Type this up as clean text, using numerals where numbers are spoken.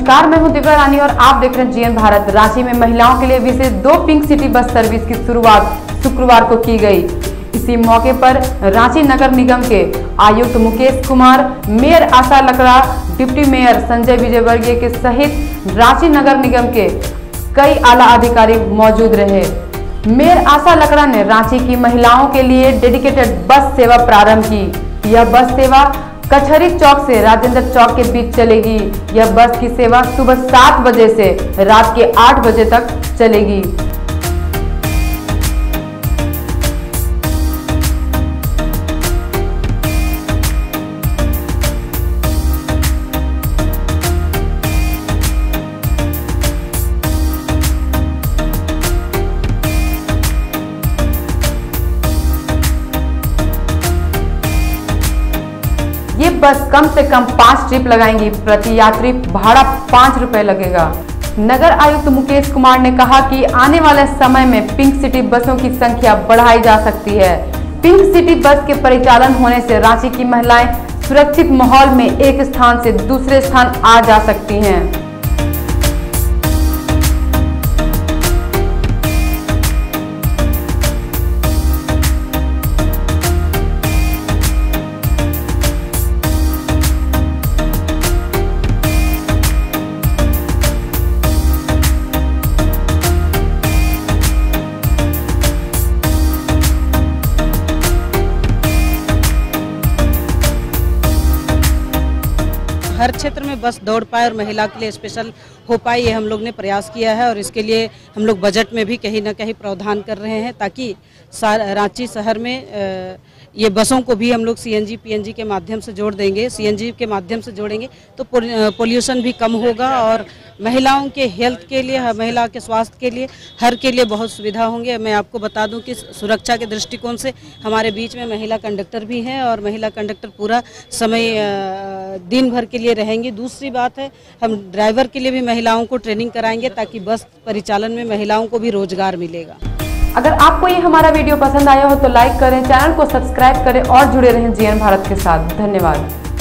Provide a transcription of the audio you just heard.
नमस्कार, मैं हूं दिव्या रानी और आप देख रहे हैं जीएन भारत। रांची में महिलाओं के लिए विशेष 2 पिंक सिटी बस सर्विस की शुरुआत शुक्रवार को की गई। इसी मौके पर रांची नगर निगम के आयुक्त Mukesh Kumar, mayor Asha Lakra, deputy mayor Sanjay Vijayvargiya के सहित रांची नगर निगम के कई आला अधिकारी मौजूद रहे। मेयर आशा लकड़ा ने रांची की महिलाओं के लिए डेडिकेटेड बस सेवा प्रारंभ की। यह बस सेवा कचहरी चौक से राजेंद्र चौक के बीच चलेगी। यह बस की सेवा सुबह 7 बजे से रात के 8 बजे तक चलेगी। ये बस कम से कम 5 ट्रिप लगाएंगी। प्रति यात्री भाड़ा 5 रुपए लगेगा। नगर आयुक्त मुकेश कुमार ने कहा कि आने वाले समय में पिंक सिटी बसों की संख्या बढ़ाई जा सकती है। पिंक सिटी बस के परिचालन होने से रांची की महिलाएं सुरक्षित माहौल में एक स्थान से दूसरे स्थान आ जा सकती हैं। हर क्षेत्र में बस दौड़ पाए और महिला के लिए स्पेशल हो पाए, ये हम लोग ने प्रयास किया है और इसके लिए हम लोग बजट में भी कहीं ना कहीं प्रावधान कर रहे हैं ताकि रांची शहर में ये बसों को भी हम लोग सीएनजी पीएनजी के माध्यम से जोड़ देंगे। सीएनजी के माध्यम से जोड़ेंगे तो पोल्यूशन भी कम होगा और महिलाओं के हेल्थ के लिए, महिला के स्वास्थ्य के लिए, हर के लिए बहुत सुविधा होंगे। मैं आपको बता दूं कि सुरक्षा के दृष्टिकोण से हमारे बीच में महिला कंडक्टर भी हैं और महिला कंडक्टर पूरा समय दिन भर के लिए रहेंगी। दूसरी बात है, हम ड्राइवर के लिए भी महिलाओं को ट्रेनिंग कराएंगे ताकि बस परिचालन में महिलाओं को भी रोजगार मिलेगा। अगर आपको ये हमारा वीडियो पसंद आया हो तो लाइक करें, चैनल को सब्सक्राइब करें और जुड़े रहें जीएन भारत के साथ। धन्यवाद।